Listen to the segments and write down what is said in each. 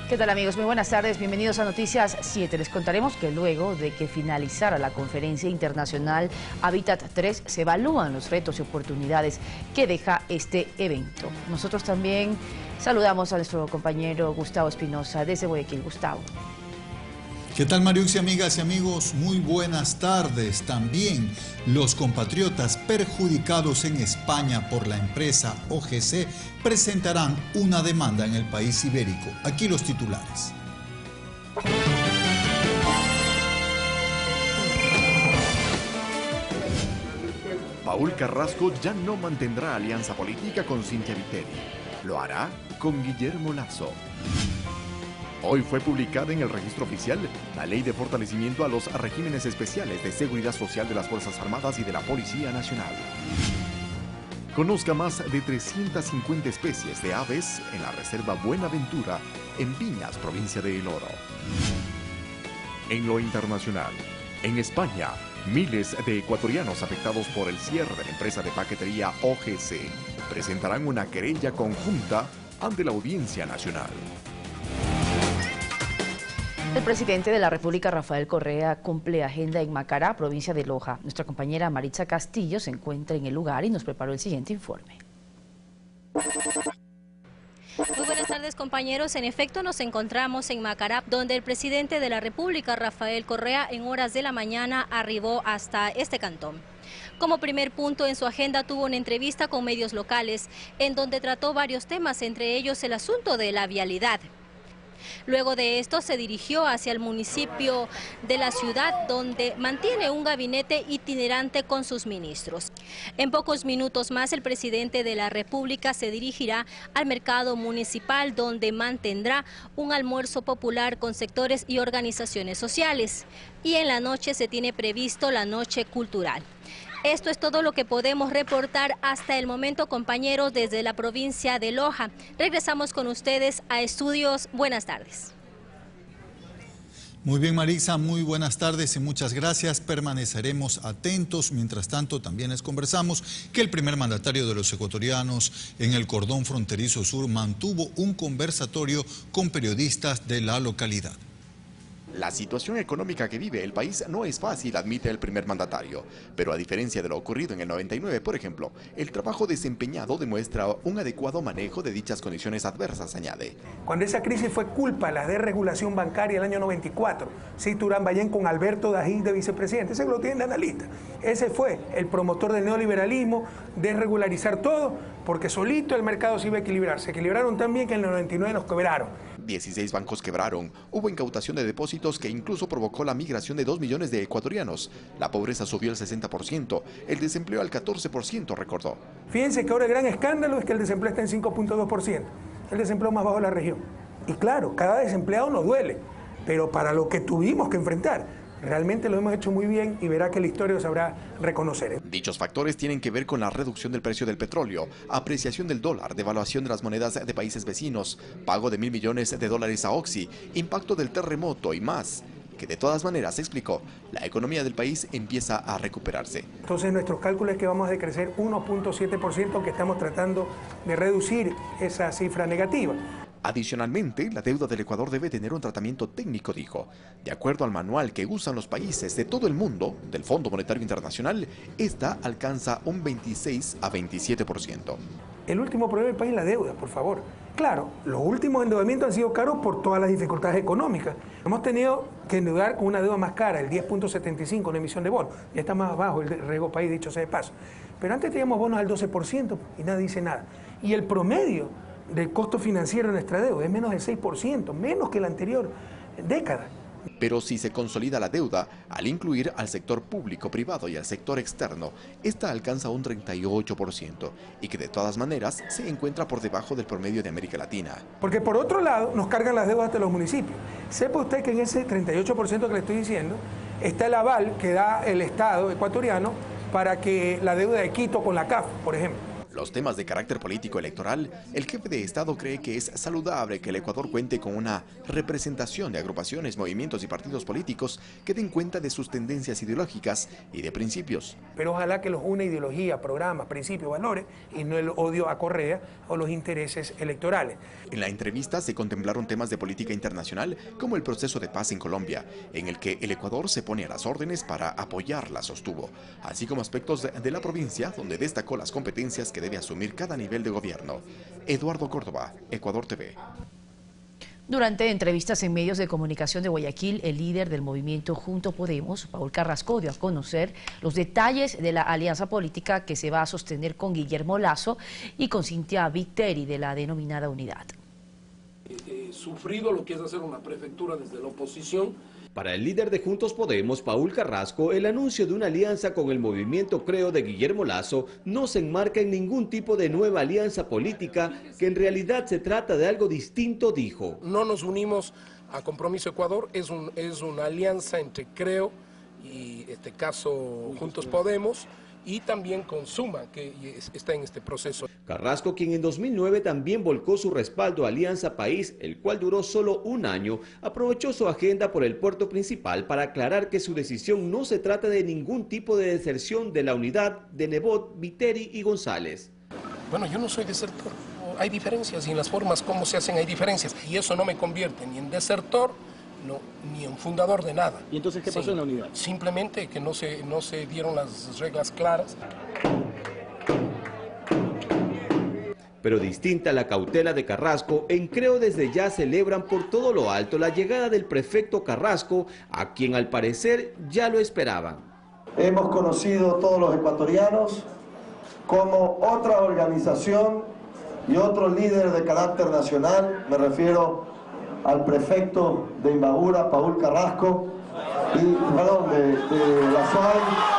¿Qué tal, amigos? Muy buenas tardes, bienvenidos a Noticias 7. Les contaremos que luego de que finalizara la conferencia internacional Hábitat 3, se evalúan los retos y oportunidades que deja este evento. Nosotros también saludamos a nuestro compañero Gustavo Espinosa desde Guayaquil. Gustavo. ¿Qué tal, Mariuxi, amigas y amigos? Muy buenas tardes. También los compatriotas perjudicados en España por la empresa OGC presentarán una demanda en el país ibérico. Aquí los titulares. Paul Carrasco ya no mantendrá alianza política con Cynthia Viteri. Lo hará con Guillermo Lasso. Hoy fue publicada en el registro oficial la Ley de Fortalecimiento a los Regímenes Especiales de Seguridad Social de las Fuerzas Armadas y de la Policía Nacional. Conozca más de 350 especies de aves en la Reserva Buenaventura, en Viñas, provincia de El Oro. En lo internacional, en España, miles de ecuatorianos afectados por el cierre de la empresa de paquetería OGC presentarán una querella conjunta ante la Audiencia Nacional. El presidente de la República, Rafael Correa, cumple agenda en Macará, provincia de Loja. Nuestra compañera Maritza Castillo se encuentra en el lugar y nos preparó el siguiente informe. Muy buenas tardes, compañeros. En efecto, nos encontramos en Macará, donde el presidente de la República, Rafael Correa, en horas de la mañana arribó hasta este cantón. Como primer punto en su agenda tuvo una entrevista con medios locales, en donde trató varios temas, entre ellos el asunto de la vialidad. Luego de esto se dirigió hacia el municipio de la ciudad, donde mantiene un gabinete itinerante con sus ministros. En pocos minutos más el presidente de la República se dirigirá al mercado municipal, donde mantendrá un almuerzo popular con sectores y organizaciones sociales. Y en la noche se tiene previsto la noche cultural. Esto es todo lo que podemos reportar hasta el momento, compañeros, desde la provincia de Loja. Regresamos con ustedes a estudios. Buenas tardes. Muy bien, Marisa, muy buenas tardes y muchas gracias. Permaneceremos atentos. Mientras tanto, también les conversamos que el primer mandatario de los ecuatorianos en el cordón fronterizo sur mantuvo un conversatorio con periodistas de la localidad. La situación económica que vive el país no es fácil, admite el primer mandatario. Pero a diferencia de lo ocurrido en el 99, por ejemplo, el trabajo desempeñado demuestra un adecuado manejo de dichas condiciones adversas, añade. Cuando esa crisis fue culpa de la desregulación bancaria el año 94, sí, Turán Ballén con Alberto Dajín de vicepresidente, ese lo tienen de analista. Ese fue el promotor del neoliberalismo, desregularizar todo, porque solito el mercado se iba a equilibrar. Se equilibraron tan bien que en el 99 nos quebraron. 16 bancos quebraron, hubo incautación de depósitos que incluso provocó la migración de 2 millones de ecuatorianos. La pobreza subió al 60%, el desempleo al 14%, recordó. Fíjense que ahora el gran escándalo es que el desempleo está en 5.2%, el desempleo más bajo de la región. Y claro, cada desempleado nos duele, pero para lo que tuvimos que enfrentar, realmente lo hemos hecho muy bien y verá que la historia sabrá reconocer. Dichos factores tienen que ver con la reducción del precio del petróleo, apreciación del dólar, devaluación de las monedas de países vecinos, pago de $1.000 millones a Oxy, impacto del terremoto y más, que de todas maneras, explicó, la economía del país empieza a recuperarse. Entonces nuestros cálculos es que vamos a decrecer 1.7%, que estamos tratando de reducir esa cifra negativa. Adicionalmente, la deuda del Ecuador debe tener un tratamiento técnico, dijo. De acuerdo al manual que usan los países de todo el mundo, del Fondo Monetario Internacional, esta alcanza un 26 a 27%. El último problema del país es la deuda, por favor. Claro, los últimos endeudamientos han sido caros por todas las dificultades económicas. Hemos tenido que endeudar con una deuda más cara, el 10.75 en emisión de bonos. Ya está más bajo el riesgo país, dicho sea de paso. Pero antes teníamos bonos al 12% y nadie dice nada. Y el promedio del costo financiero de nuestra deuda es menos del 6%, menos que la anterior década. Pero si se consolida la deuda, al incluir al sector público, privado y al sector externo, esta alcanza un 38% y que de todas maneras se encuentra por debajo del promedio de América Latina. Porque por otro lado nos cargan las deudas de los municipios. Sepa usted que en ese 38% que le estoy diciendo está el aval que da el Estado ecuatoriano para que la deuda de Quito con la CAF, por ejemplo. Los temas de carácter político electoral, el jefe de Estado cree que es saludable que el Ecuador cuente con una representación de agrupaciones, movimientos y partidos políticos que den cuenta de sus tendencias ideológicas y de principios. Pero ojalá que los une ideología, programas, principios, valores y no el odio a Correa o los intereses electorales. En la entrevista se contemplaron temas de política internacional como el proceso de paz en Colombia, en el que el Ecuador se pone a las órdenes para apoyarla, sostuvo, así como aspectos de la provincia, donde destacó las competencias que debe asumir cada nivel de gobierno. Eduardo Córdoba, Ecuador TV. Durante entrevistas en medios de comunicación de Guayaquil, el líder del movimiento Junto Podemos, Paul Carrasco, dio a conocer los detalles de la alianza política que se va a sostener con Guillermo Lasso y con Cynthia Viteri de la denominada Unidad. Sufrido lo que es hacer una prefectura desde la oposición. Para el líder de Juntos Podemos, Paul Carrasco, el anuncio de una alianza con el movimiento Creo de Guillermo Lasso no se enmarca en ningún tipo de nueva alianza política, que en realidad se trata de algo distinto, dijo. No nos unimos a Compromiso Ecuador, es una alianza entre Creo y, en este caso, Juntos Podemos, y también con Suma, que está en este proceso. Carrasco, quien en 2009 también volcó su respaldo a Alianza País, el cual duró solo un año, aprovechó su agenda por el puerto principal para aclarar que su decisión no se trata de ningún tipo de deserción de la unidad de Nebot, Viteri y González. Bueno, yo no soy desertor, hay diferencias y en las formas como se hacen hay diferencias, y eso no me convierte ni en desertor, no, ni en fundador de nada. ¿Y entonces qué pasó en la unidad? Simplemente que no se dieron las reglas claras. Pero distinta la cautela de Carrasco, en Creo desde ya celebran por todo lo alto la llegada del prefecto Carrasco, a quien al parecer ya lo esperaban. Hemos conocido todos los ecuatorianos como otra organización y otro líder de carácter nacional, me refiero al prefecto de Imbabura, Paul Carrasco, de la SUAY.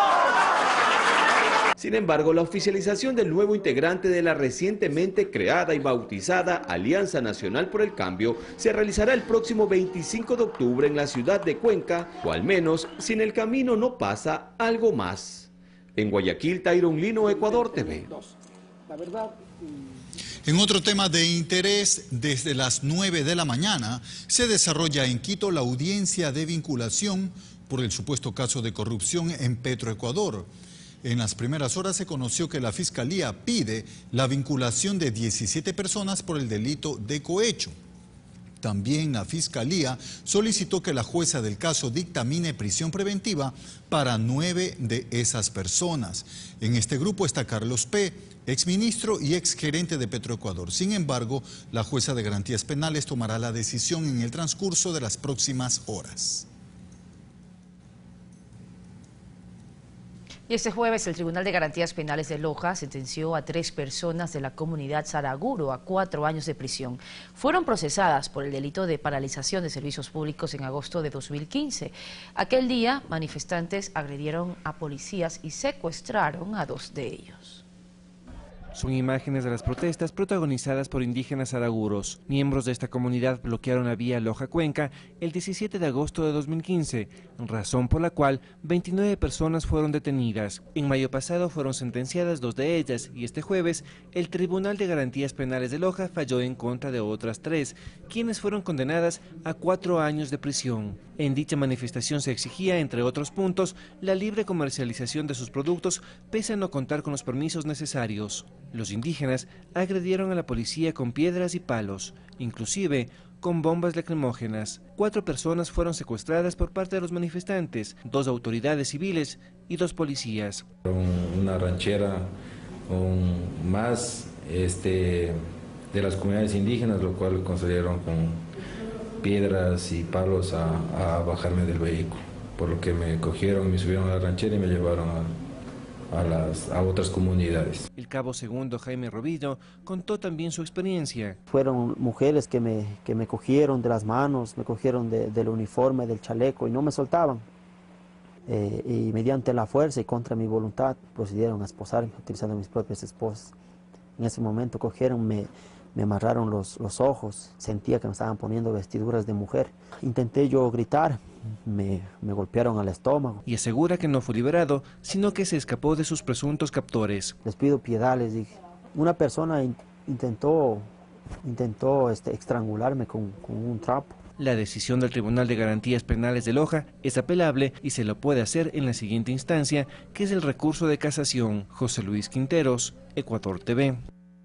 Sin embargo, la oficialización del nuevo integrante de la recientemente creada y bautizada Alianza Nacional por el Cambio se realizará el próximo 25 de octubre en la ciudad de Cuenca, o al menos si en el camino no pasa algo más. En Guayaquil, Tyron Lino, Ecuador TV. La verdad... En otro tema de interés, desde las 9 de la mañana se desarrolla en Quito la audiencia de vinculación por el supuesto caso de corrupción en Petroecuador. En las primeras horas se conoció que la Fiscalía pide la vinculación de 17 personas por el delito de cohecho. También la Fiscalía solicitó que la jueza del caso dictamine prisión preventiva para 9 de esas personas. En este grupo está Carlos P., exministro y exgerente de Petroecuador. Sin embargo, la jueza de garantías penales tomará la decisión en el transcurso de las próximas horas. Y este jueves el Tribunal de Garantías Penales de Loja sentenció a 3 personas de la comunidad Saraguro a 4 años de prisión. Fueron procesadas por el delito de paralización de servicios públicos en agosto de 2015. Aquel día, manifestantes agredieron a policías y secuestraron a 2 de ellos. Son imágenes de las protestas protagonizadas por indígenas saraguros. Miembros de esta comunidad bloquearon la vía Loja-Cuenca el 17 de agosto de 2015, razón por la cual 29 personas fueron detenidas. En mayo pasado fueron sentenciadas 2 de ellas y este jueves el Tribunal de Garantías Penales de Loja falló en contra de otras 3, quienes fueron condenadas a 4 años de prisión. En dicha manifestación se exigía, entre otros puntos, la libre comercialización de sus productos pese a no contar con los permisos necesarios. Los indígenas agredieron a la policía con piedras y palos, inclusive con bombas lacrimógenas. 4 personas fueron secuestradas por parte de los manifestantes, 2 autoridades civiles y 2 policías. Una ranchera más de las comunidades indígenas, lo cual consiguieron con piedras y palos a bajarme del vehículo, por lo que me cogieron, me subieron a la ranchera y me llevaron a otras comunidades. El cabo segundo Jaime Robillo contó también su experiencia. Fueron mujeres que me cogieron de las manos, me cogieron del uniforme, del chaleco y no me soltaban. Y mediante la fuerza y contra mi voluntad procedieron a esposarme utilizando mis propias esposas. En ese momento cogieron, me amarraron los ojos, sentía que me estaban poniendo vestiduras de mujer. Intenté yo gritar, me golpearon al estómago. Y asegura que no fue liberado, sino que se escapó de sus presuntos captores. Les pido piedad, les dije, una persona intentó estrangularme con un trapo. La decisión del Tribunal de Garantías Penales de Loja es apelable y se lo puede hacer en la siguiente instancia, que es el recurso de casación. José Luis Quinteros, Ecuador TV.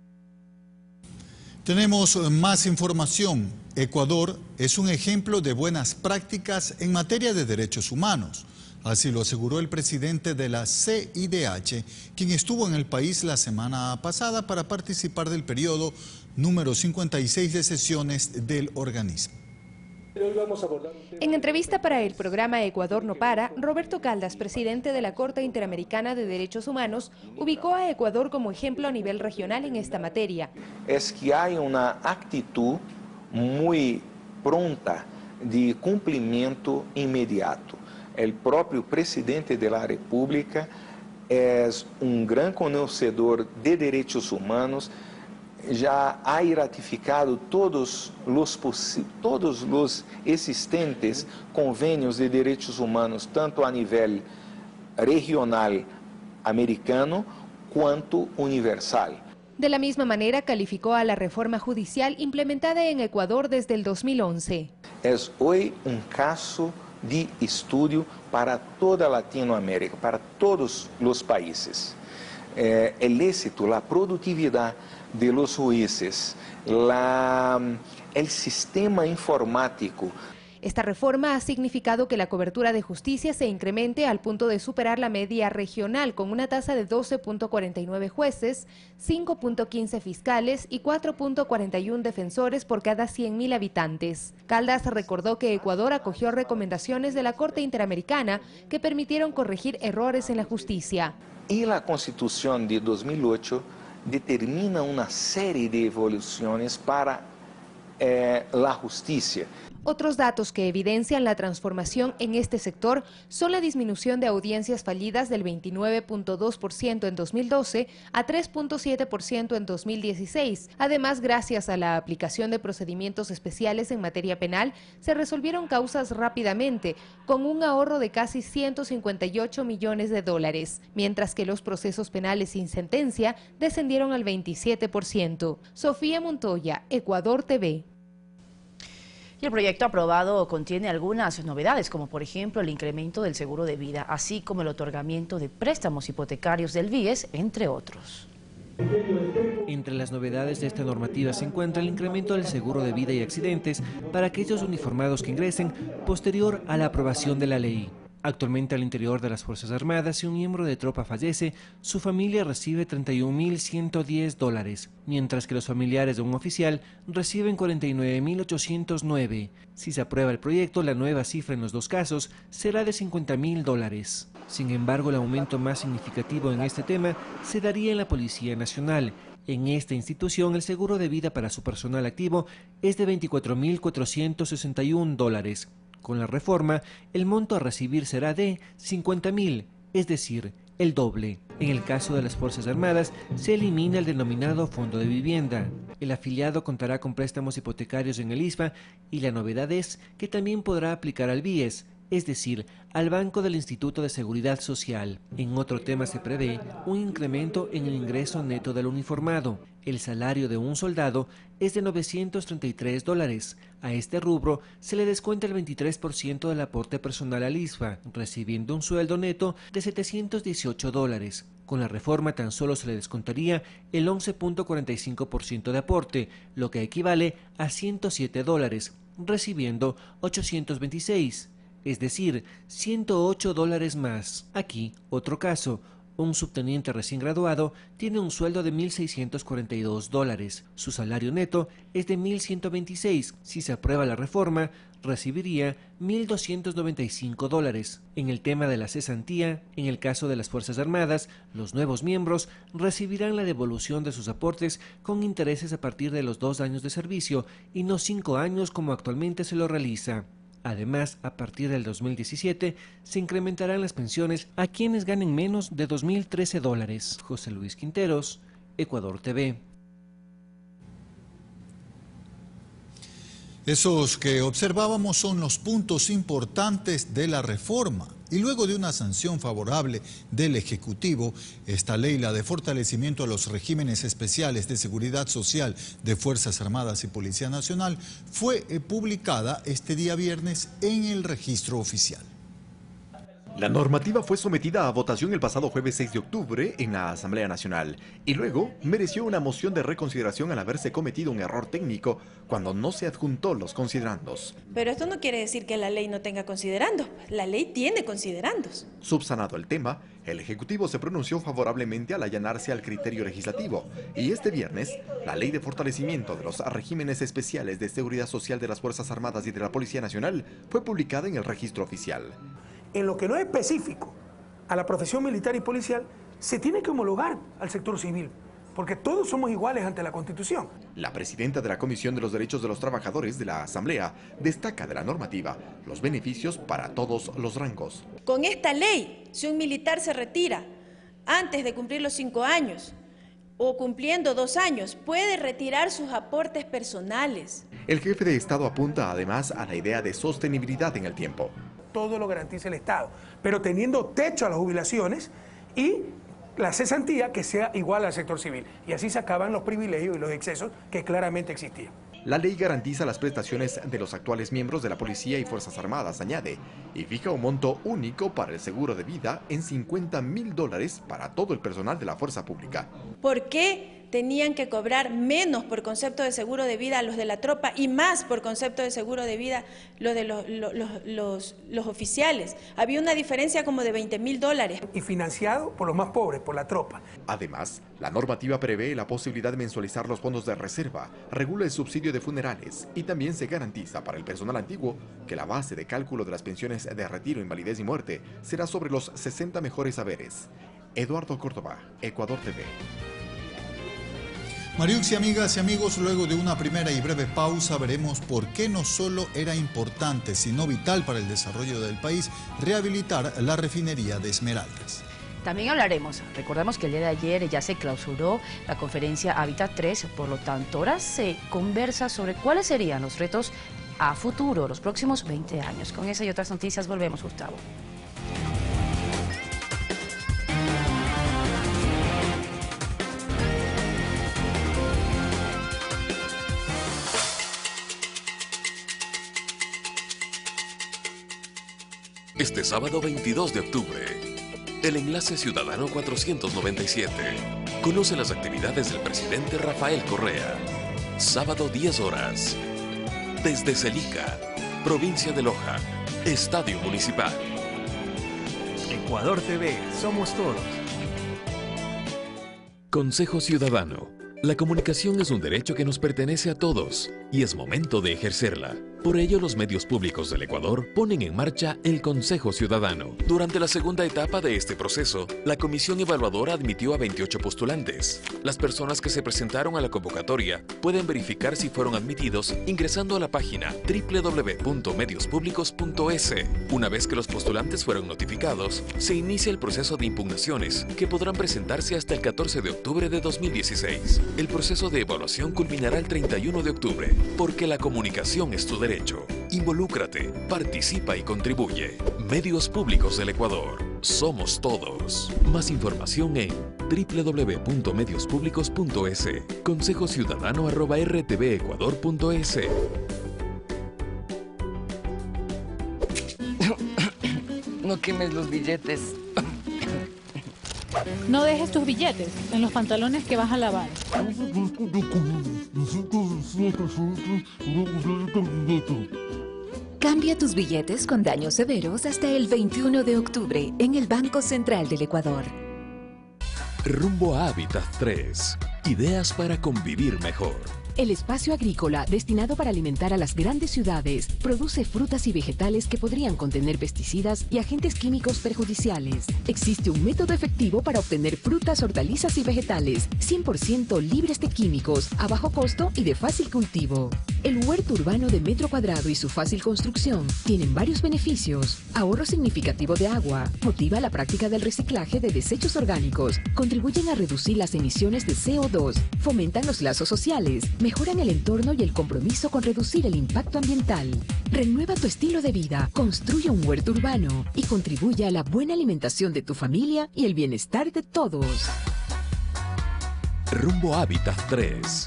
Tenemos más información. Ecuador es un ejemplo de buenas prácticas en materia de derechos humanos. Así lo aseguró el presidente de la CIDH, quien estuvo en el país la semana pasada para participar del periodo número 56 de sesiones del organismo. En entrevista para el programa Ecuador no para, Roberto Caldas, presidente de la Corte Interamericana de Derechos Humanos, ubicó a Ecuador como ejemplo a nivel regional en esta materia. Es que hay una actitud muy pronta de cumplimiento inmediato. El propio presidente de la República es un gran conocedor de derechos humanos, ya ha ratificado todos los existentes convenios de derechos humanos, tanto a nivel regional americano cuanto universal. De la misma manera calificó a la reforma judicial implementada en Ecuador desde el 2011. Es hoy un caso de estudio para toda Latinoamérica, para todos los países. El éxito, la productividad de los jueces, el sistema informático. Esta reforma ha significado que la cobertura de justicia se incremente al punto de superar la media regional con una tasa de 12.49 jueces, 5.15 fiscales y 4.41 defensores por cada 100.000 habitantes. Caldas recordó que Ecuador acogió recomendaciones de la Corte Interamericana que permitieron corregir errores en la justicia. Y la Constitución de 2008 determina una serie de evoluciones para la justicia. Otros datos que evidencian la transformación en este sector son la disminución de audiencias fallidas del 29.2% en 2012 a 3.7% en 2016. Además, gracias a la aplicación de procedimientos especiales en materia penal, se resolvieron causas rápidamente, con un ahorro de casi 158 millones de dólares, mientras que los procesos penales sin sentencia descendieron al 27%. Sofía Montoya, Ecuador TV. Y el proyecto aprobado contiene algunas novedades, como por ejemplo el incremento del seguro de vida, así como el otorgamiento de préstamos hipotecarios del BIES, entre otros. Entre las novedades de esta normativa se encuentra el incremento del seguro de vida y accidentes para aquellos uniformados que ingresen posterior a la aprobación de la ley. Actualmente al interior de las Fuerzas Armadas, si un miembro de tropa fallece, su familia recibe $31.110, mientras que los familiares de un oficial reciben $49.809. Si se aprueba el proyecto, la nueva cifra en los dos casos será de $50.000. Sin embargo, el aumento más significativo en este tema se daría en la Policía Nacional. En esta institución, el seguro de vida para su personal activo es de $24.461. Con la reforma, el monto a recibir será de $50.000, es decir, el doble. En el caso de las Fuerzas Armadas, se elimina el denominado Fondo de Vivienda. El afiliado contará con préstamos hipotecarios en el ISFA y la novedad es que también podrá aplicar al BIES, es decir, al Banco del Instituto de Seguridad Social. En otro tema se prevé un incremento en el ingreso neto del uniformado. El salario de un soldado es de $933. A este rubro se le descuenta el 23% del aporte personal al ISFA, recibiendo un sueldo neto de $718. Con la reforma tan solo se le descontaría el 11.45% de aporte, lo que equivale a $107, recibiendo $826. Es decir, $108 más. Aquí, otro caso. Un subteniente recién graduado tiene un sueldo de $1.642. Su salario neto es de $1.126. Si se aprueba la reforma, recibiría $1.295. En el tema de la cesantía, en el caso de las Fuerzas Armadas, los nuevos miembros recibirán la devolución de sus aportes con intereses a partir de los 2 años de servicio y no 5 años como actualmente se lo realiza. Además, a partir del 2017, se incrementarán las pensiones a quienes ganen menos de $2.013. José Luis Quinteros, Ecuador TV. Esos que observábamos son los puntos importantes de la reforma. Y luego de una sanción favorable del Ejecutivo, esta ley, la de fortalecimiento a los regímenes especiales de seguridad social de Fuerzas Armadas y Policía Nacional, fue publicada este día viernes en el registro oficial. La normativa fue sometida a votación el pasado jueves 6 de octubre en la Asamblea Nacional y luego mereció una moción de reconsideración al haberse cometido un error técnico cuando no se adjuntó los considerandos. Pero esto no quiere decir que la ley no tenga considerandos. La ley tiene considerandos. Subsanado el tema, el Ejecutivo se pronunció favorablemente al allanarse al criterio legislativo y este viernes, la Ley de Fortalecimiento de los Regímenes Especiales de Seguridad Social de las Fuerzas Armadas y de la Policía Nacional fue publicada en el registro oficial. En lo que no es específico a la profesión militar y policial, se tiene que homologar al sector civil, porque todos somos iguales ante la Constitución. La presidenta de la Comisión de los Derechos de los Trabajadores de la Asamblea destaca de la normativa los beneficios para todos los rangos. Con esta ley, si un militar se retira antes de cumplir los 5 años o cumpliendo 2 años, puede retirar sus aportes personales. El jefe de Estado apunta además a la idea de sostenibilidad en el tiempo. Todo lo garantiza el Estado, pero teniendo techo a las jubilaciones y la cesantía que sea igual al sector civil. Y así se acaban los privilegios y los excesos que claramente existían. La ley garantiza las prestaciones de los actuales miembros de la Policía y Fuerzas Armadas, añade, y fija un monto único para el seguro de vida en $50.000 para todo el personal de la fuerza pública. ¿Por qué tenían que cobrar menos por concepto de seguro de vida los de la tropa y más por concepto de seguro de vida los de los oficiales? Había una diferencia como de $20.000. Y financiado por los más pobres, por la tropa. Además, la normativa prevé la posibilidad de mensualizar los fondos de reserva, regula el subsidio de funerales y también se garantiza para el personal antiguo que la base de cálculo de las pensiones de retiro, invalidez y muerte será sobre los 60 mejores haberes. Eduardo Córdoba, Ecuador TV. Mariux y amigas y amigos, luego de una primera y breve pausa veremos por qué no solo era importante, sino vital para el desarrollo del país rehabilitar la refinería de Esmeraldas. También hablaremos, recordemos que el día de ayer ya se clausuró la conferencia Hábitat 3, por lo tanto ahora se conversa sobre cuáles serían los retos a futuro, los próximos 20 años. Con esa y otras noticias volvemos, Gustavo. Este sábado 22 de octubre, el Enlace Ciudadano 497. Conoce las actividades del presidente Rafael Correa. Sábado 10 horas. Desde Celica, provincia de Loja, Estadio Municipal. Ecuador TV, somos todos. Consejo Ciudadano. La comunicación es un derecho que nos pertenece a todos y es momento de ejercerla. Por ello, los medios públicos del Ecuador ponen en marcha el Consejo Ciudadano. Durante la segunda etapa de este proceso, la comisión evaluadora admitió a 28 postulantes. Las personas que se presentaron a la convocatoria pueden verificar si fueron admitidos ingresando a la página www.mediospublicos.es. Una vez que los postulantes fueron notificados, se inicia el proceso de impugnaciones, que podrán presentarse hasta el 14 de octubre de 2016. El proceso de evaluación culminará el 31 de octubre, porque la comunicación es tu derecho. Involúcrate, participa y contribuye. Medios Públicos del Ecuador. Somos todos. Más información en www.mediospublicos.es. consejociudadano@rtvecuador.es. No quemes los billetes. No dejes tus billetes en los pantalones que vas a lavar. Cambia tus billetes con daños severos hasta el 21 de octubre en el Banco Central del Ecuador. Rumbo a Hábitat 3. Ideas para convivir mejor. El espacio agrícola, destinado para alimentar a las grandes ciudades, produce frutas y vegetales que podrían contener pesticidas y agentes químicos perjudiciales. Existe un método efectivo para obtener frutas, hortalizas y vegetales 100% libres de químicos, a bajo costo y de fácil cultivo. El huerto urbano de metro cuadrado y su fácil construcción tienen varios beneficios. Ahorro significativo de agua, motiva la práctica del reciclaje de desechos orgánicos, contribuyen a reducir las emisiones de CO2, fomentan los lazos sociales, mejoran el entorno y el compromiso con reducir el impacto ambiental. Renueva tu estilo de vida, construye un huerto urbano y contribuye a la buena alimentación de tu familia y el bienestar de todos. Rumbo Hábitat 3.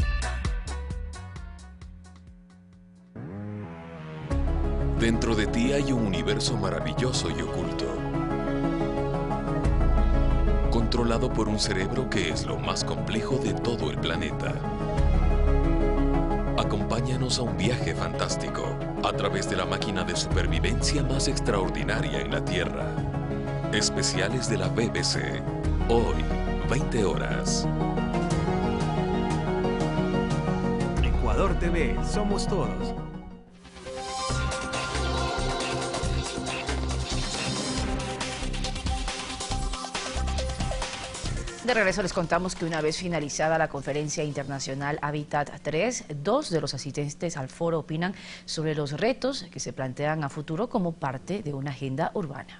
Dentro de ti hay un universo maravilloso y oculto, controlado por un cerebro que es lo más complejo de todo el planeta. Acompáñanos a un viaje fantástico a través de la máquina de supervivencia más extraordinaria en la Tierra. Especiales de la BBC. Hoy, 20 horas. Ecuador TV, somos todos. De regreso les contamos que una vez finalizada la conferencia internacional Hábitat 3, 2 de los asistentes al foro opinan sobre los retos que se plantean a futuro como parte de una agenda urbana.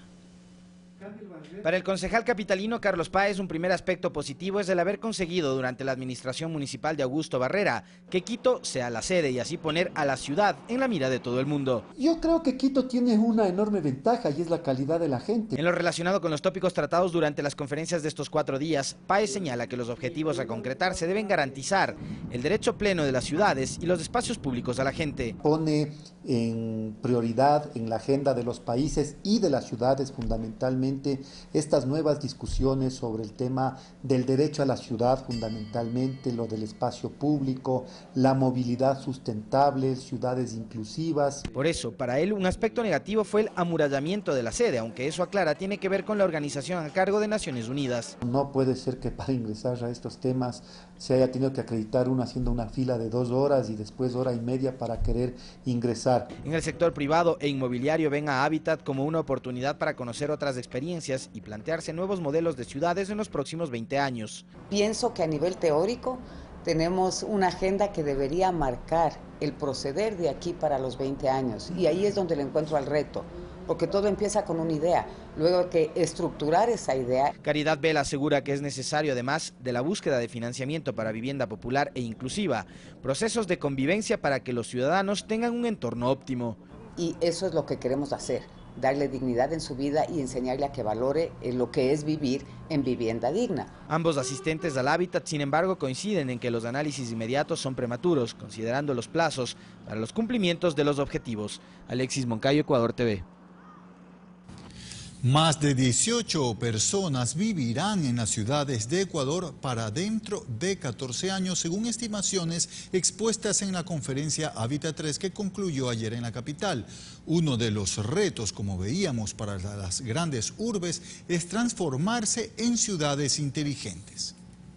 Para el concejal capitalino Carlos Páez, un primer aspecto positivo es el haber conseguido durante la administración municipal de Augusto Barrera que Quito sea la sede y así poner a la ciudad en la mira de todo el mundo. Yo creo que Quito tiene una enorme ventaja y es la calidad de la gente. En lo relacionado con los tópicos tratados durante las conferencias de estos 4 días, Páez señala que los objetivos a concretar se deben garantizar el derecho pleno de las ciudades y los espacios públicos a la gente. Pone en prioridad en la agenda de los países y de las ciudades fundamentalmente estas nuevas discusiones sobre el tema del derecho a la ciudad, fundamentalmente lo del espacio público, la movilidad sustentable, ciudades inclusivas. Por eso, para él, un aspecto negativo fue el amurallamiento de la sede, aunque eso aclara, tiene que ver con la organización a cargo de Naciones Unidas. No puede ser que para ingresar a estos temas se haya tenido que acreditar uno haciendo una fila de 2 horas y después 1 hora y media para querer ingresar. En el sector privado e inmobiliario ven a Hábitat como una oportunidad para conocer otras experiencias y plantearse nuevos modelos de ciudades en los próximos 20 años. Pienso que a nivel teórico tenemos una agenda que debería marcar el proceder de aquí para los 20 años y ahí es donde le encuentro al reto, porque todo empieza con una idea, luego hay que estructurar esa idea. Caridad Vela asegura que es necesario, además de la búsqueda de financiamiento para vivienda popular e inclusiva, procesos de convivencia para que los ciudadanos tengan un entorno óptimo. Y eso es lo que queremos hacer, darle dignidad en su vida y enseñarle a que valore lo que es vivir en vivienda digna. Ambos asistentes al Hábitat, sin embargo, coinciden en que los análisis inmediatos son prematuros, considerando los plazos para los cumplimientos de los objetivos. Alexis Moncayo, Ecuador TV. Más de 18 personas vivirán en las ciudades de Ecuador para dentro de 14 años, según estimaciones expuestas en la conferencia Hábitat 3 que concluyó ayer en la capital. Uno de los retos, como veíamos, para las grandes urbes es transformarse en ciudades inteligentes.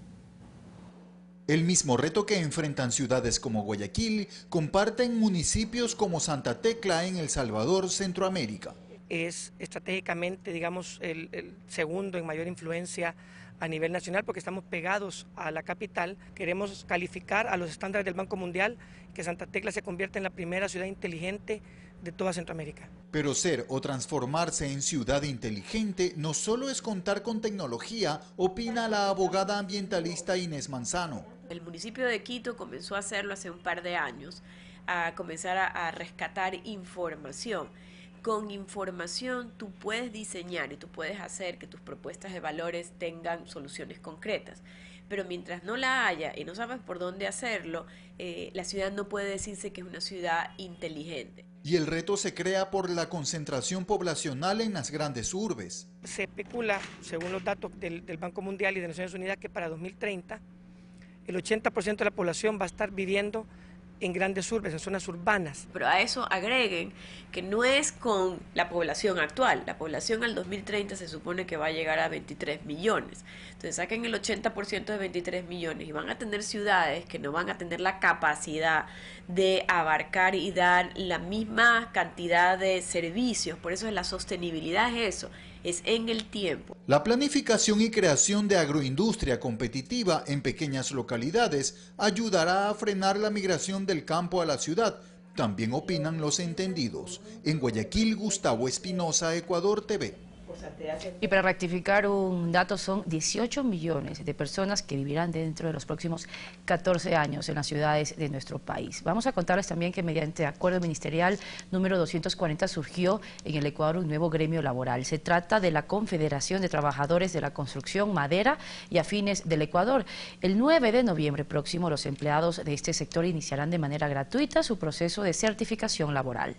El mismo reto que enfrentan ciudades como Guayaquil, comparten municipios como Santa Tecla en El Salvador, Centroamérica. Es estratégicamente, digamos, el segundo en mayor influencia a nivel nacional porque estamos pegados a la capital. Queremos calificar a los estándares del Banco Mundial que Santa Tecla se convierta en la primera ciudad inteligente de toda Centroamérica. Pero ser o transformarse en ciudad inteligente no solo es contar con tecnología, opina la abogada ambientalista Inés Manzano. El municipio de Quito comenzó a hacerlo hace un par de años, a comenzar a rescatar información. Con información tú puedes diseñar y tú puedes hacer que tus propuestas de valores tengan soluciones concretas. Pero mientras no la haya y no sabes por dónde hacerlo, la ciudad no puede decirse que es una ciudad inteligente. Y el reto se crea por la concentración poblacional en las grandes urbes. Se especula, según los datos del Banco Mundial y de Naciones Unidas, que para 2030 el 80% de la población va a estar viviendo en grandes urbes, en zonas urbanas. Pero a eso agreguen que no es con la población actual. La población al 2030 se supone que va a llegar a 23 millones. Entonces saquen el 80% de 23 millones y van a tener ciudades que no van a tener la capacidad de abarcar y dar la misma cantidad de servicios. Por eso es la sostenibilidad, es eso. es en el tiempo. La planificación y creación de agroindustria competitiva en pequeñas localidades ayudará a frenar la migración del campo a la ciudad. También opinan los entendidos. En Guayaquil, Gustavo Espinosa, Ecuador TV. Y para rectificar un dato, son 18 millones de personas que vivirán dentro de los próximos 14 años en las ciudades de nuestro país. Vamos a contarles también que mediante acuerdo ministerial número 240 surgió en el Ecuador un nuevo gremio laboral. Se trata de la Confederación de Trabajadores de la Construcción, Madera y Afines del Ecuador. El 9 de noviembre próximo, los empleados de este sector iniciarán de manera gratuita su proceso de certificación laboral.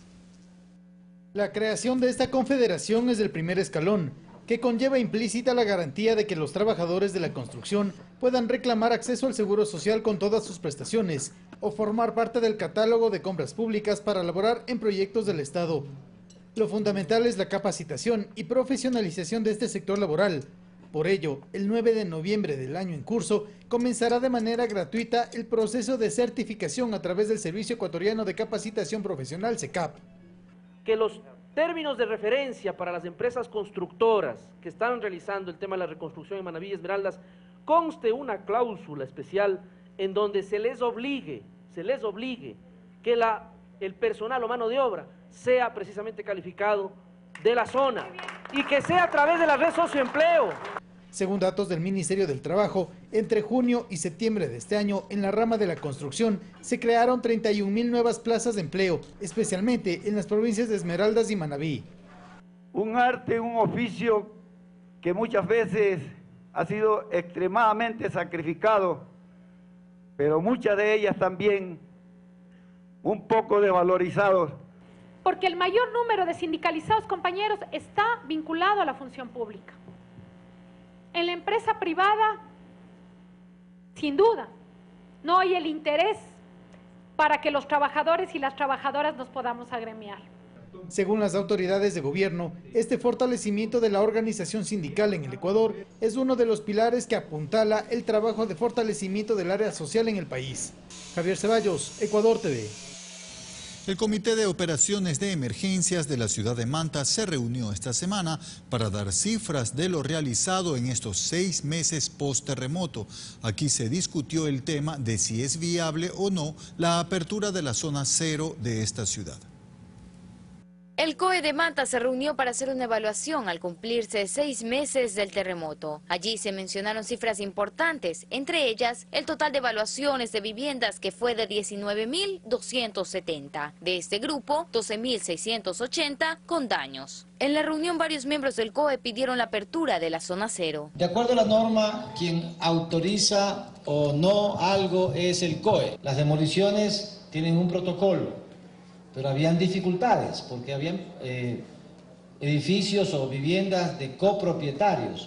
La creación de esta confederación es el primer escalón, que conlleva implícita la garantía de que los trabajadores de la construcción puedan reclamar acceso al seguro social con todas sus prestaciones o formar parte del catálogo de compras públicas para laborar en proyectos del Estado. Lo fundamental es la capacitación y profesionalización de este sector laboral. Por ello, el 9 de noviembre del año en curso, comenzará de manera gratuita el proceso de certificación a través del Servicio Ecuatoriano de Capacitación Profesional, SECAP. Que los términos de referencia para las empresas constructoras que están realizando el tema de la reconstrucción en Manaví y Esmeraldas, conste una cláusula especial en donde se les obligue que el personal o mano de obra sea precisamente calificado de la zona y que sea a través de la red socioempleo. Según datos del Ministerio del Trabajo, entre junio y septiembre de este año, en la rama de la construcción, se crearon 31.000 nuevas plazas de empleo, especialmente en las provincias de Esmeraldas y Manabí. Un arte, un oficio que muchas veces ha sido extremadamente sacrificado, pero muchas de ellas también un poco desvalorizados. Porque el mayor número de sindicalizados, compañeros, está vinculado a la función pública. En la empresa privada, sin duda, no hay el interés para que los trabajadores y las trabajadoras nos podamos agremiar. Según las autoridades de gobierno, este fortalecimiento de la organización sindical en el Ecuador es uno de los pilares que apuntala el trabajo de fortalecimiento del área social en el país. Javier Ceballos, Ecuador TV. El Comité de Operaciones de Emergencias de la ciudad de Manta se reunió esta semana para dar cifras de lo realizado en estos 6 meses post-terremoto. Aquí se discutió el tema de si es viable o no la apertura de la zona cero de esta ciudad. El COE de Manta se reunió para hacer una evaluación al cumplirse 6 meses del terremoto. Allí se mencionaron cifras importantes, entre ellas el total de evaluaciones de viviendas que fue de 19.270. De este grupo, 12.680 con daños. En la reunión varios miembros del COE pidieron la apertura de la zona cero. De acuerdo a la norma, quien autoriza o no algo es el COE. Las demoliciones tienen un protocolo. Pero habían dificultades, porque habían edificios o viviendas de copropietarios.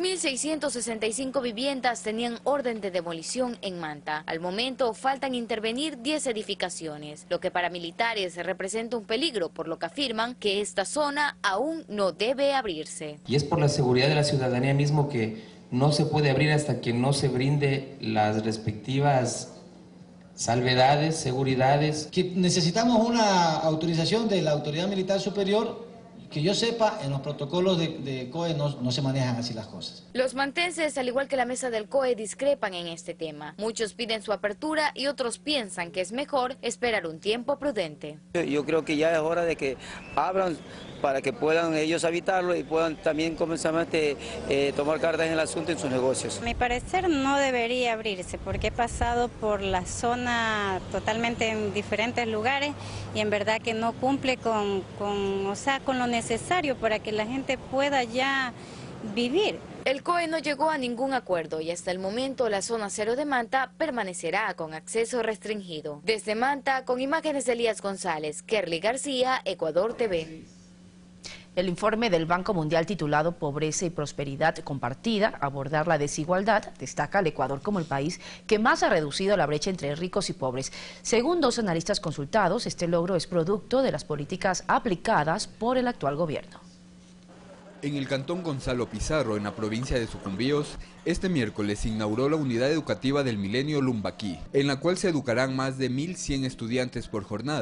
2.665 viviendas tenían orden de demolición en Manta. Al momento faltan intervenir 10 edificaciones, lo que para militares representa un peligro, por lo que afirman que esta zona aún no debe abrirse. Y es por la seguridad de la ciudadanía mismo que no se puede abrir hasta que no se brinde las respectivas salvedades, seguridades. Que necesitamos una autorización de la autoridad militar superior, que yo sepa, en los protocolos de COE no se manejan así las cosas. Los mantenses, al igual que la mesa del COE, discrepan en este tema. Muchos piden su apertura y otros piensan que es mejor esperar un tiempo prudente. Yo creo que ya es hora de que abran para que puedan ellos habitarlo y puedan también comenzar a tomar cartas en el asunto en sus negocios. A mi parecer no debería abrirse porque he pasado por la zona totalmente en diferentes lugares y en verdad que no cumple con lo necesario para que la gente pueda ya vivir. El COE no llegó a ningún acuerdo y hasta el momento la zona cero de Manta permanecerá con acceso restringido. Desde Manta, con imágenes de Elías González, Kerly García, Ecuador TV. El informe del Banco Mundial titulado Pobreza y Prosperidad Compartida, abordar la desigualdad, destaca al Ecuador como el país que más ha reducido la brecha entre ricos y pobres. Según 2 analistas consultados, este logro es producto de las políticas aplicadas por el actual gobierno. En el cantón Gonzalo Pizarro, en la provincia de Sucumbíos, este miércoles se inauguró la unidad educativa del Milenio Lumbaquí, en la cual se educarán más de 1.100 estudiantes por jornada.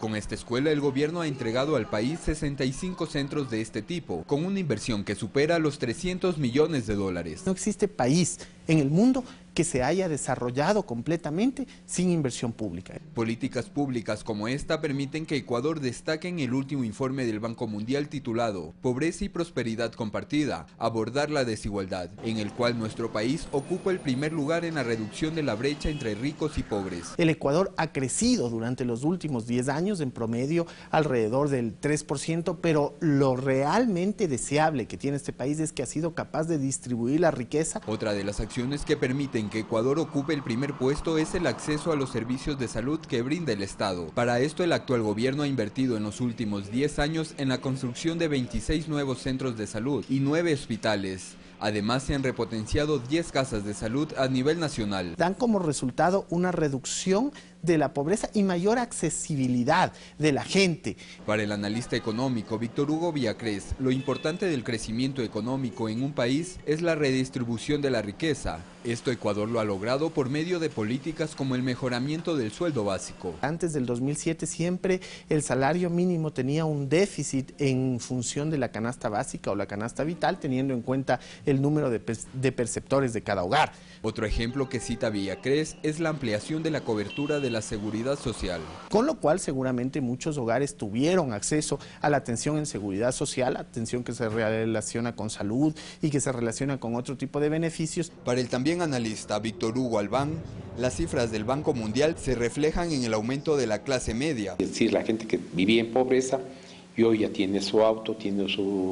Con esta escuela, el gobierno ha entregado al país 65 centros de este tipo, con una inversión que supera los 300 millones de dólares. No existe país en el mundo que se haya desarrollado completamente sin inversión pública. Políticas públicas como esta permiten que Ecuador destaque en el último informe del Banco Mundial titulado Pobreza y Prosperidad Compartida, abordar la desigualdad, en el cual nuestro país ocupa el primer lugar en la reducción de la brecha entre ricos y pobres. El Ecuador ha crecido durante los últimos 10 años en promedio alrededor del 3%, pero lo realmente deseable que tiene este país es que ha sido capaz de distribuir la riqueza. Otra de las acciones que permiten que Ecuador ocupe el primer puesto es el acceso a los servicios de salud que brinda el Estado. Para esto, el actual gobierno ha invertido en los últimos 10 años en la construcción de 26 nuevos centros de salud y 9 hospitales. Además, se han repotenciado 10 casas de salud a nivel nacional. Dan como resultado una reducción de la pobreza y mayor accesibilidad de la gente. Para el analista económico Víctor Hugo Villacrés, lo importante del crecimiento económico en un país es la redistribución de la riqueza. Esto Ecuador lo ha logrado por medio de políticas como el mejoramiento del sueldo básico. Antes del 2007 siempre el salario mínimo tenía un déficit en función de la canasta básica o la canasta vital, teniendo en cuenta el número de perceptores de cada hogar. Otro ejemplo que cita Villacrés es la ampliación de la cobertura de la seguridad social. Con lo cual seguramente muchos hogares tuvieron acceso a la atención en seguridad social, atención que se relaciona con salud y que se relaciona con otro tipo de beneficios. Para el también analista Víctor Hugo Albán, las cifras del Banco Mundial se reflejan en el aumento de la clase media. Es decir, la gente que vivía en pobreza y hoy ya tiene su auto, tiene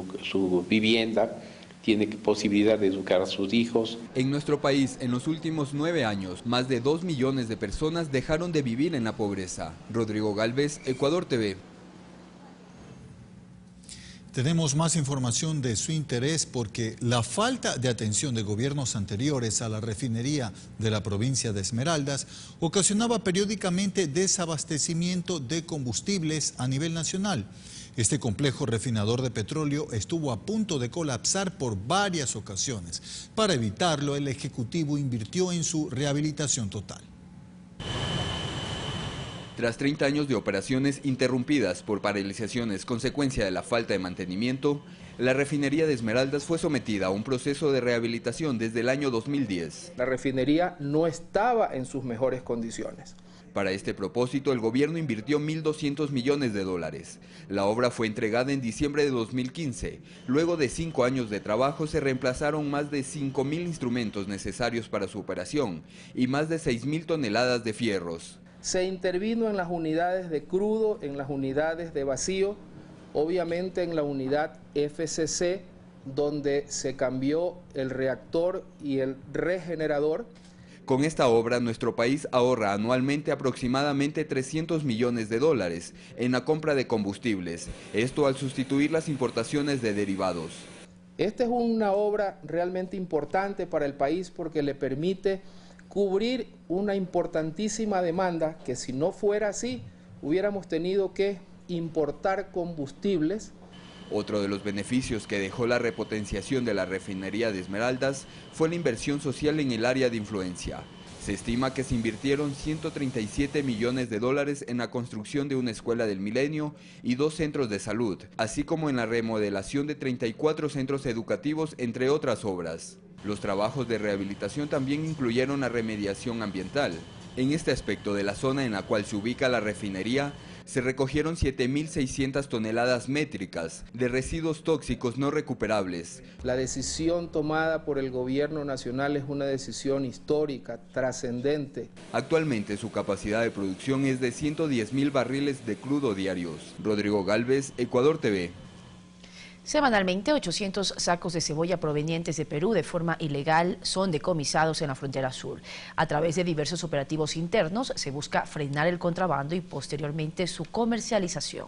su vivienda, tiene posibilidad de educar a sus hijos. En nuestro país, en los últimos 9 años, más de 2 millones de personas dejaron de vivir en la pobreza. Rodrigo Galvez, Ecuador TV. Tenemos más información de su interés porque la falta de atención de gobiernos anteriores a la refinería de la provincia de Esmeraldas ocasionaba periódicamente desabastecimiento de combustibles a nivel nacional. Este complejo refinador de petróleo estuvo a punto de colapsar por varias ocasiones. Para evitarlo, el Ejecutivo invirtió en su rehabilitación total. Tras 30 años de operaciones interrumpidas por paralizaciones consecuencia de la falta de mantenimiento, la refinería de Esmeraldas fue sometida a un proceso de rehabilitación desde el año 2010. La refinería no estaba en sus mejores condiciones. Para este propósito, el gobierno invirtió 1.200 millones de dólares. La obra fue entregada en diciembre de 2015. Luego de 5 años de trabajo, se reemplazaron más de 5.000 instrumentos necesarios para su operación y más de 6.000 toneladas de fierros. Se intervino en las unidades de crudo, en las unidades de vacío, obviamente en la unidad FCC, donde se cambió el reactor y el regenerador. Con esta obra, nuestro país ahorra anualmente aproximadamente 300 millones de dólares en la compra de combustibles, esto al sustituir las importaciones de derivados. Esta es una obra realmente importante para el país porque le permite cubrir una importantísima demanda que si no fuera así, hubiéramos tenido que importar combustibles. Otro de los beneficios que dejó la repotenciación de la refinería de Esmeraldas fue la inversión social en el área de influencia. Se estima que se invirtieron 137 millones de dólares en la construcción de una escuela del milenio y 2 centros de salud, así como en la remodelación de 34 centros educativos, entre otras obras. Los trabajos de rehabilitación también incluyeron la remediación ambiental. En este aspecto de la zona en la cual se ubica la refinería, se recogieron 7.600 toneladas métricas de residuos tóxicos no recuperables. La decisión tomada por el gobierno nacional es una decisión histórica, trascendente. Actualmente su capacidad de producción es de 110.000 barriles de crudo diarios. Rodrigo Galvez, Ecuador TV. Semanalmente, 800 sacos de cebolla provenientes de Perú de forma ilegal son decomisados en la frontera sur. A través de diversos operativos internos se busca frenar el contrabando y posteriormente su comercialización.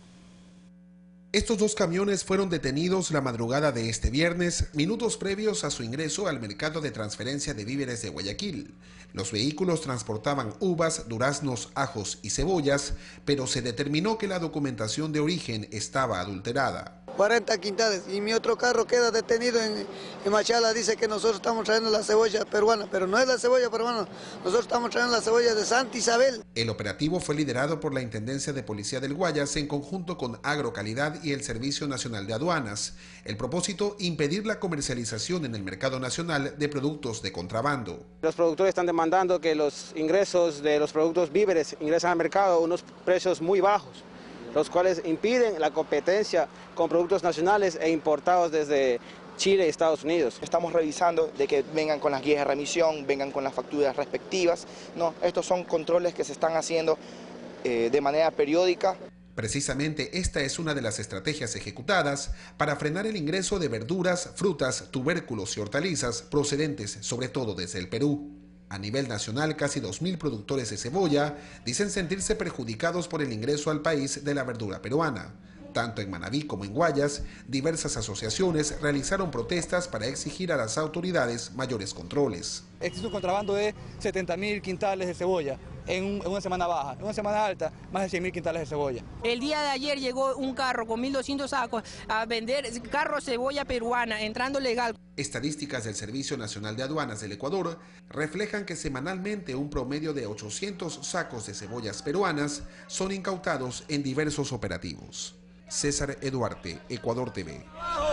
Estos 2 camiones fueron detenidos la madrugada de este viernes, minutos previos a su ingreso al mercado de transferencia de víveres de Guayaquil. Los vehículos transportaban uvas, duraznos, ajos y cebollas, pero se determinó que la documentación de origen estaba adulterada. 40 quintales. Y mi otro carro queda detenido en Machala, dice que nosotros estamos trayendo la cebolla peruana, pero no es la cebolla peruana, nosotros estamos trayendo la cebolla de Santa Isabel. El operativo fue liderado por la Intendencia de Policía del Guayas en conjunto con Agrocalidad y el Servicio Nacional de Aduanas. El propósito, impedir la comercialización en el mercado nacional de productos de contrabando. Los productores están demandando que los ingresos de los productos víveres ingresen al mercado a unos precios muy bajos, los cuales impiden la competencia con productos nacionales e importados desde Chile y Estados Unidos. Estamos revisando de que vengan con las guías de remisión, vengan con las facturas respectivas. No, estos son controles que se están haciendo de manera periódica. Precisamente esta es una de las estrategias ejecutadas para frenar el ingreso de verduras, frutas, tubérculos y hortalizas procedentes sobre todo desde el Perú. A nivel nacional, casi 2.000 productores de cebolla dicen sentirse perjudicados por el ingreso al país de la verdura peruana. Tanto en Manabí como en Guayas, diversas asociaciones realizaron protestas para exigir a las autoridades mayores controles. Existe un contrabando de 70.000 quintales de cebolla en una semana baja. En una semana alta, más de 100.000 quintales de cebolla. El día de ayer llegó un carro con 1.200 sacos a vender carro cebolla peruana, entrando legal. Estadísticas del Servicio Nacional de Aduanas del Ecuador reflejan que semanalmente un promedio de 800 sacos de cebollas peruanas son incautados en diversos operativos. César Eduarte, Ecuador TV.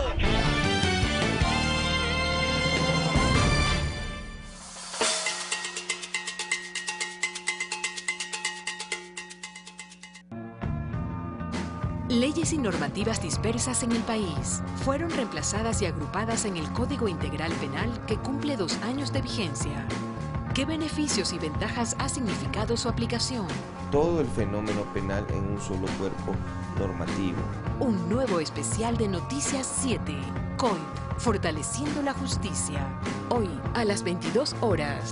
Leyes y normativas dispersas en el país fueron reemplazadas y agrupadas en el Código Integral Penal que cumple 2 años de vigencia. ¿Qué beneficios y ventajas ha significado su aplicación? Todo el fenómeno penal en un solo cuerpo normativo. Un nuevo especial de Noticias 7, COIP, fortaleciendo la justicia. Hoy a las 22 horas.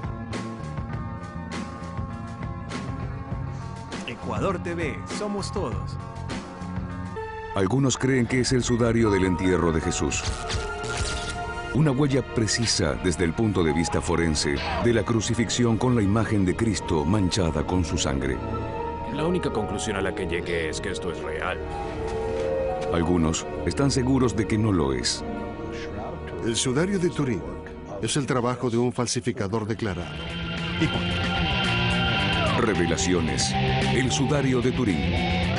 Ecuador TV, somos todos. Algunos creen que es el sudario del entierro de Jesús. Una huella precisa desde el punto de vista forense de la crucifixión con la imagen de Cristo manchada con su sangre. La única conclusión a la que llegué es que esto es real. Algunos están seguros de que no lo es. El sudario de Turín es el trabajo de un falsificador declarado. Revelaciones. El sudario de Turín.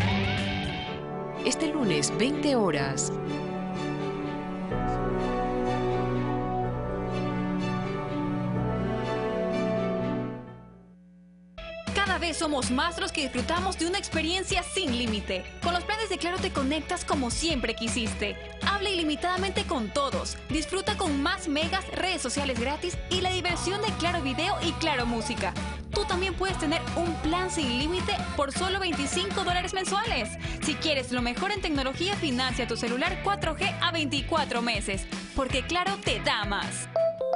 Este lunes, 20 horas. Cada vez somos más los que disfrutamos de una experiencia sin límite. Con los planes de Claro te conectas como siempre quisiste. Habla ilimitadamente con todos. Disfruta con más megas, redes sociales gratis y la diversión de Claro Video y Claro Música. Tú también puedes tener un plan sin límite por solo $25 mensuales. Si quieres lo mejor en tecnología, financia tu celular 4G a 24 meses. Porque Claro te da más.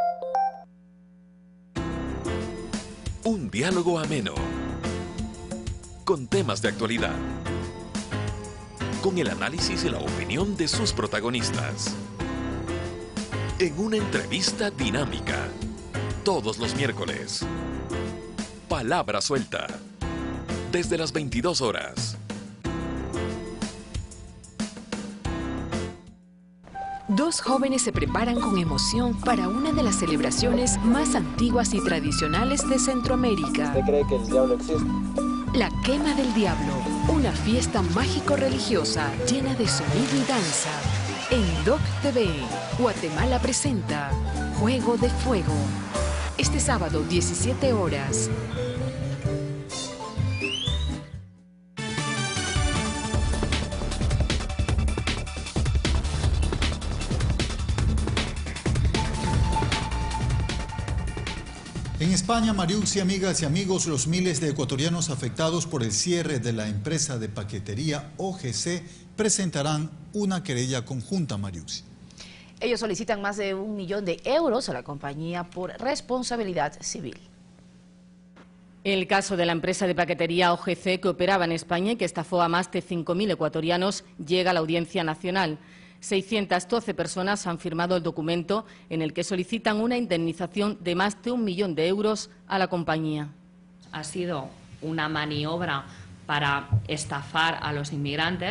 Un diálogo ameno, con temas de actualidad, con el análisis y la opinión de sus protagonistas, en una entrevista dinámica, todos los miércoles. Palabra suelta, desde las 22 horas. Dos jóvenes se preparan con emoción para una de las celebraciones más antiguas y tradicionales de Centroamérica. ¿Usted cree que el diablo existe? La Quema del Diablo, una fiesta mágico-religiosa llena de sonido y danza. En DOC TV, Guatemala presenta Juego de Fuego. Este sábado, 17 horas. En España, Mariux y amigas y amigos, los miles de ecuatorianos afectados por el cierre de la empresa de paquetería OGC presentarán una querella conjunta, Mariux. Ellos solicitan más de 1 millón de euros a la compañía por responsabilidad civil. El caso de la empresa de paquetería OGC que operaba en España y que estafó a más de 5.000 ecuatorianos llega a la Audiencia Nacional. 612 personas han firmado el documento en el que solicitan una indemnización de más de 1 millón de euros a la compañía. Ha sido una maniobra para estafar a los inmigrantes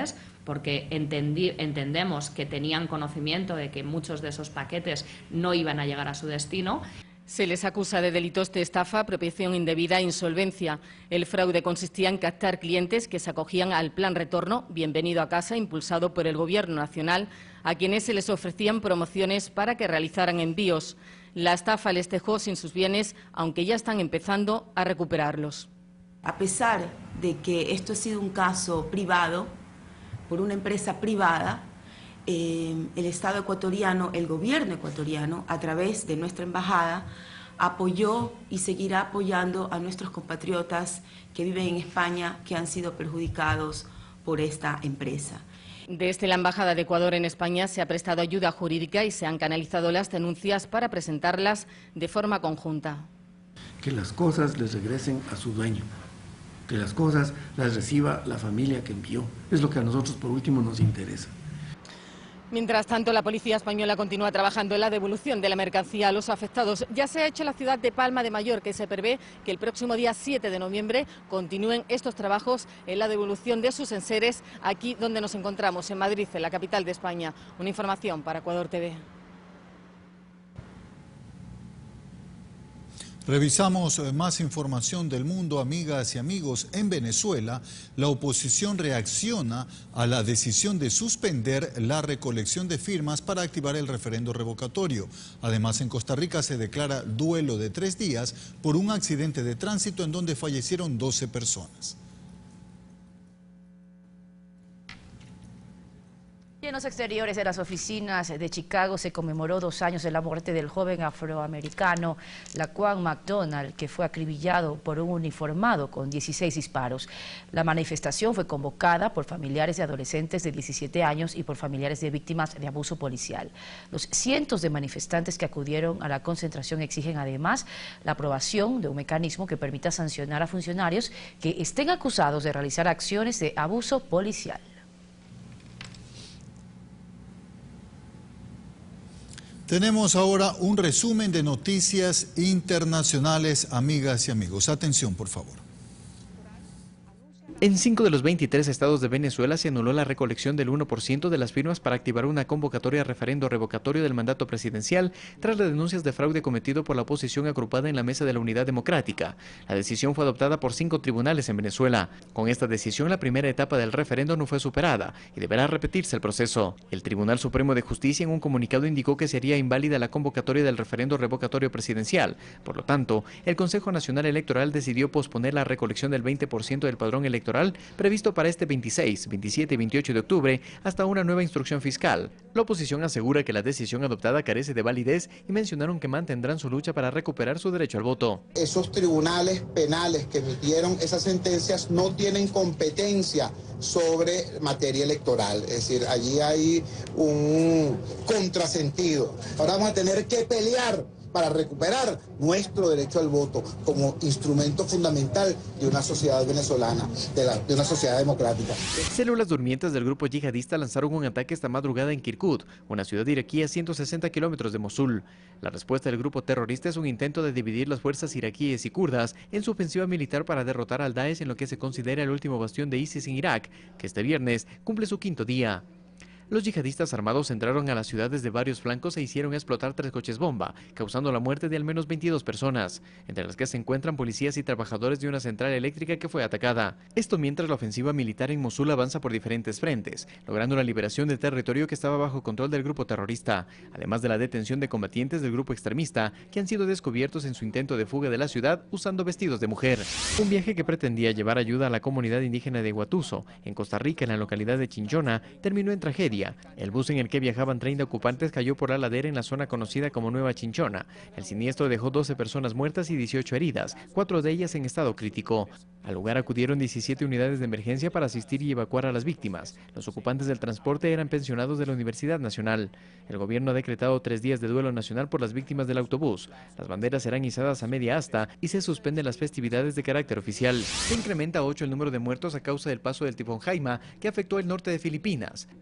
porque entendemos que tenían conocimiento de que muchos de esos paquetes no iban a llegar a su destino. Se les acusa de delitos de estafa, apropiación indebida e insolvencia. El fraude consistía en captar clientes que se acogían al plan retorno Bienvenido a casa, impulsado por el Gobierno nacional, a quienes se les ofrecían promociones para que realizaran envíos. La estafa les dejó sin sus bienes, aunque ya están empezando a recuperarlos. A pesar de que esto ha sido un caso privado, por una empresa privada, el Estado ecuatoriano, el gobierno ecuatoriano, a través de nuestra embajada, apoyó y seguirá apoyando a nuestros compatriotas que viven en España, que han sido perjudicados por esta empresa. Desde la Embajada de Ecuador en España se ha prestado ayuda jurídica y se han canalizado las denuncias para presentarlas de forma conjunta. Que las cosas les regresen a su dueño, que las cosas las reciba la familia que envió. Es lo que a nosotros por último nos interesa. Mientras tanto, la policía española continúa trabajando en la devolución de la mercancía a los afectados. Ya se ha hecho en la ciudad de Palma de Mallorca y se prevé que el próximo día 7 de noviembre continúen estos trabajos en la devolución de sus enseres aquí donde nos encontramos, en Madrid, en la capital de España. Una información para Ecuador TV. Revisamos más información del mundo, amigas y amigos. En Venezuela, la oposición reacciona a la decisión de suspender la recolección de firmas para activar el referendo revocatorio. Además, en Costa Rica se declara duelo de 3 días por un accidente de tránsito en donde fallecieron 12 personas. Y en los exteriores de las oficinas de Chicago se conmemoró 2 años de la muerte del joven afroamericano Laquan McDonald, que fue acribillado por un uniformado con 16 disparos. La manifestación fue convocada por familiares de adolescentes de 17 años y por familiares de víctimas de abuso policial. Los cientos de manifestantes que acudieron a la concentración exigen además la aprobación de un mecanismo que permita sancionar a funcionarios que estén acusados de realizar acciones de abuso policial. Tenemos ahora un resumen de noticias internacionales, amigas y amigos. Atención, por favor. En 5 de los 23 estados de Venezuela se anuló la recolección del 1% de las firmas para activar una convocatoria a referendo revocatorio del mandato presidencial tras las denuncias de fraude cometido por la oposición agrupada en la Mesa de la Unidad Democrática. La decisión fue adoptada por 5 tribunales en Venezuela. Con esta decisión, la primera etapa del referendo no fue superada y deberá repetirse el proceso. El Tribunal Supremo de Justicia en un comunicado indicó que sería inválida la convocatoria del referendo revocatorio presidencial. Por lo tanto, el Consejo Nacional Electoral decidió posponer la recolección del 20% del padrón electoral previsto para este 26, 27 y 28 de octubre hasta una nueva instrucción fiscal. La oposición asegura que la decisión adoptada carece de validez y mencionaron que mantendrán su lucha para recuperar su derecho al voto. Esos tribunales penales que emitieron esas sentencias no tienen competencia sobre materia electoral, es decir, allí hay un contrasentido. Ahora vamos a tener que pelear para recuperar nuestro derecho al voto como instrumento fundamental de una sociedad venezolana, de una sociedad democrática. Células durmientes del grupo yihadista lanzaron un ataque esta madrugada en Kirkuk, una ciudad iraquí a 160 kilómetros de Mosul. La respuesta del grupo terrorista es un intento de dividir las fuerzas iraquíes y kurdas en su ofensiva militar para derrotar al Daesh en lo que se considera el último bastión de ISIS en Irak, que este viernes cumple su 5º día. Los yihadistas armados entraron a la ciudad desde varios flancos e hicieron explotar 3 coches bomba, causando la muerte de al menos 22 personas, entre las que se encuentran policías y trabajadores de una central eléctrica que fue atacada. Esto mientras la ofensiva militar en Mosul avanza por diferentes frentes, logrando la liberación de territorio que estaba bajo control del grupo terrorista, además de la detención de combatientes del grupo extremista que han sido descubiertos en su intento de fuga de la ciudad usando vestidos de mujer. Un viaje que pretendía llevar ayuda a la comunidad indígena de Huatuso, en Costa Rica, en la localidad de Chinchona, terminó en tragedia. El bus en el que viajaban 30 ocupantes cayó por la ladera en la zona conocida como Nueva Chinchona. El siniestro dejó 12 personas muertas y 18 heridas, 4 de ellas en estado crítico. Al lugar acudieron 17 unidades de emergencia para asistir y evacuar a las víctimas. Los ocupantes del transporte eran pensionados de la Universidad Nacional. El gobierno ha decretado 3 días de duelo nacional por las víctimas del autobús. Las banderas serán izadas a media asta y se suspenden las festividades de carácter oficial. Se incrementa a 8 el número de muertos a causa del paso del tifón Jaima, que afectó el norte de Filipinas. Las fuertes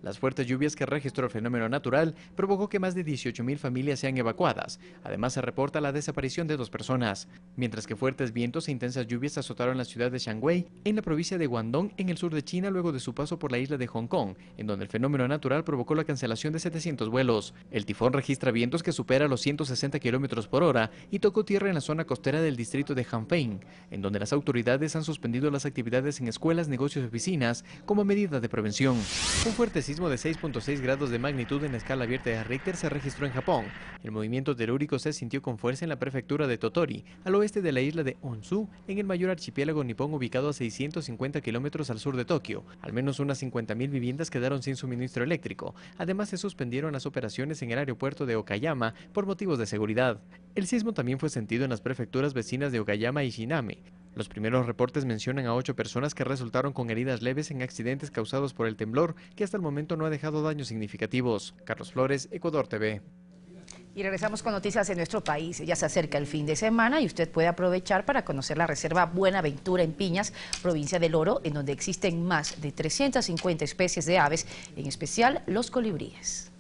lluvias que registró el fenómeno natural provocó que más de 18.000 familias sean evacuadas. Además, se reporta la desaparición de 2 personas, mientras que fuertes vientos e intensas lluvias azotaron la ciudad de Shanghái, en la provincia de Guangdong, en el sur de China, luego de su paso por la isla de Hong Kong, en donde el fenómeno natural provocó la cancelación de 700 vuelos. El tifón registra vientos que superan los 160 kilómetros por hora y tocó tierra en la zona costera del distrito de Hanfeng, en donde las autoridades han suspendido las actividades en escuelas, negocios y oficinas como medida de prevención. Un fuerte sismo de 6.6 grados de magnitud en la escala abierta de Richter se registró en Japón. El movimiento telúrico se sintió con fuerza en la prefectura de Tottori, al oeste de la isla de Honshu, en el mayor archipiélago nipón ubicado a 650 kilómetros al sur de Tokio. Al menos unas 50.000 viviendas quedaron sin suministro eléctrico. Además, se suspendieron las operaciones en el aeropuerto de Okayama por motivos de seguridad. El sismo también fue sentido en las prefecturas vecinas de Okayama y Shiname. Los primeros reportes mencionan a 8 personas que resultaron con heridas leves en accidentes causados por el temblor, que hasta el momento no ha dejado daños significativos. Carlos Flores, Ecuador TV. Y regresamos con noticias en nuestro país. Ya se acerca el fin de semana y usted puede aprovechar para conocer la Reserva Buenaventura en Piñas, provincia del Oro, en donde existen más de 350 especies de aves, en especial los colibríes.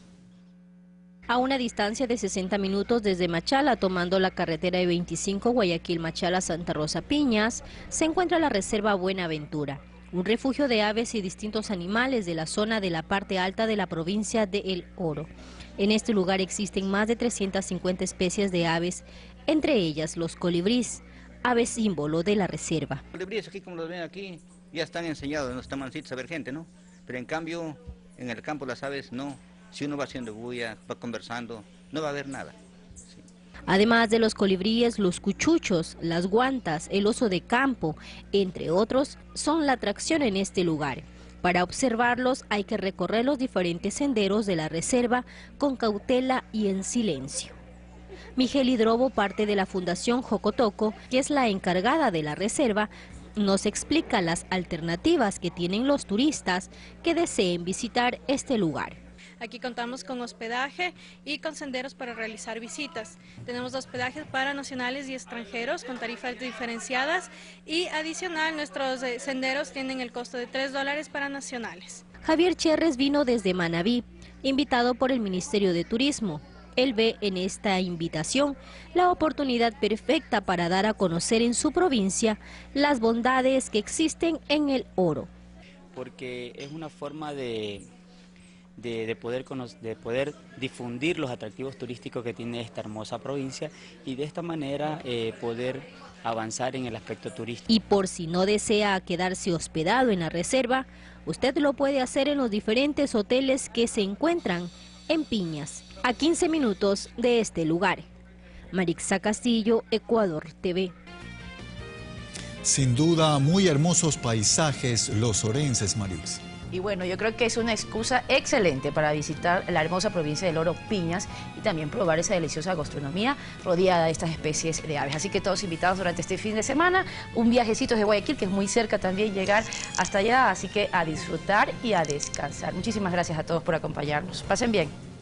A una distancia de 60 minutos desde Machala, tomando la carretera E25 Guayaquil-Machala-Santa Rosa Piñas, se encuentra la Reserva Buenaventura, un refugio de aves y distintos animales de la zona de la parte alta de la provincia de El Oro. En este lugar existen más de 350 especies de aves, entre ellas los colibríes, aves símbolo de la reserva. Los colibríes aquí, como los ven aquí, ya están enseñados, no están mansitos a ver gente, ¿no? Pero en cambio, en el campo las aves no. Si uno va haciendo bulla, va conversando, no va a haber nada. Sí. Además de los colibríes, los cuchuchos, las guantas, el oso de campo, entre otros, son la atracción en este lugar. Para observarlos hay que recorrer los diferentes senderos de la reserva con cautela y en silencio. Miguel Hidrobo, parte de la Fundación Jocotoco, que es la encargada de la reserva, nos explica las alternativas que tienen los turistas que deseen visitar este lugar. Aquí contamos con hospedaje y con senderos para realizar visitas. Tenemos hospedajes para nacionales y extranjeros con tarifas diferenciadas y adicional nuestros senderos tienen el costo de $3 para nacionales. Javier Cherres vino desde Manabí, invitado por el Ministerio de Turismo. Él ve en esta invitación la oportunidad perfecta para dar a conocer en su provincia las bondades que existen en El Oro. Porque es una forma de poder difundir los atractivos turísticos que tiene esta hermosa provincia y de esta manera poder avanzar en el aspecto turístico. Y por si no desea quedarse hospedado en la reserva, usted lo puede hacer en los diferentes hoteles que se encuentran en Piñas, a 15 minutos de este lugar. Marixa Castillo, Ecuador TV. Sin duda, muy hermosos paisajes los orenses, Marix. Y bueno, yo creo que es una excusa excelente para visitar la hermosa provincia del Oro, Piñas, y también probar esa deliciosa gastronomía rodeada de estas especies de aves. Así que todos invitados durante este fin de semana, un viajecito de Guayaquil, que es muy cerca también llegar hasta allá, así que a disfrutar y a descansar. Muchísimas gracias a todos por acompañarnos. Pasen bien.